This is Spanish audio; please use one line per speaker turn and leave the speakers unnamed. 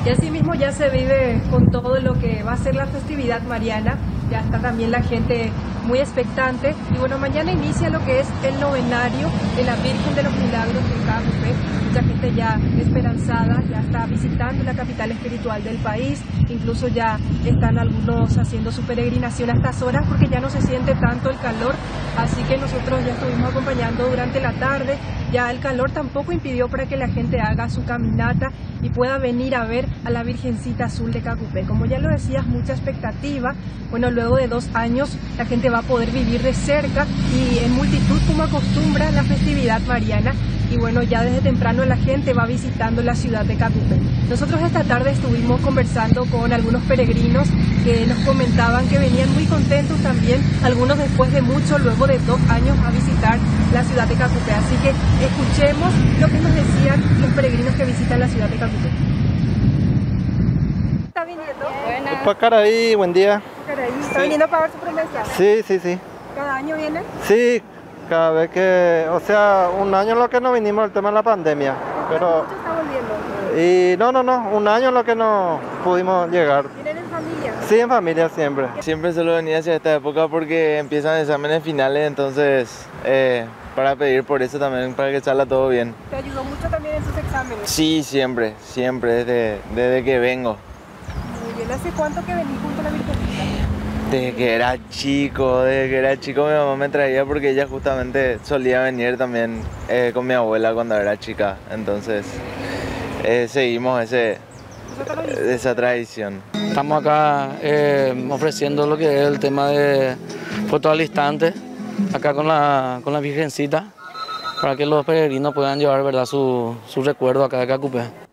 Y así mismo ya se vive con todo lo que va a ser la festividad mariana. Ya está también la gente muy expectante. Y bueno, mañana inicia lo que es el novenario de la Virgen de los Milagros de Cacupé. Mucha gente ya esperanzada, ya está visitando la capital espiritual del país. Incluso ya están algunos haciendo su peregrinación a estas horas porque ya no se siente tanto el calor. Así que nosotros ya estuvimos acompañando durante la tarde. Ya el calor tampoco impidió para que la gente haga su caminata y pueda venir a ver a la Virgencita Azul de Cacupé. Como ya lo decías, mucha expectativa. Bueno, luego de 2 años la gente va a poder vivir de cerca y en multitud como acostumbra la festividad mariana. Y bueno, ya desde temprano la gente va visitando la ciudad de Cacupé. Nosotros esta tarde estuvimos conversando con algunos peregrinos que nos comentaban que venían muy contentos también, algunos después de mucho, luego de 2 años a visitar la ciudad de Cacupé. Así que escuchemos lo que nos decían los peregrinos que visitan la ciudad de Cacupé. ¿Está viniendo?
Buenas. Para Caraí, buen día.
Caraí. ¿Está viniendo a pagar su promesa?
Sí.
¿Cada año viene?
Sí, cada vez que, o sea, un año lo que no vinimos el tema de la pandemia. Pero
¿Mucho está volviendo?
y no, un año lo que no pudimos llegar.
¿Vienen en familia?
Sí, en familia siempre.
Siempre suelo venir hacia esta época porque empiezan exámenes finales, entonces para pedir por eso también, para que salga todo bien.
¿Te ayudó mucho también en sus exámenes?
Sí, siempre, desde que vengo.
Muy bien. ¿Hace cuánto que venís junto a la Virgencita?
Desde que era chico mi mamá me traía porque ella justamente solía venir también con mi abuela cuando era chica, entonces seguimos esa tradición.
Estamos acá ofreciendo lo que es el tema de fotos al instante, acá con la Virgencita, para que los peregrinos puedan llevar, ¿verdad?, su recuerdo acá de Cacupé.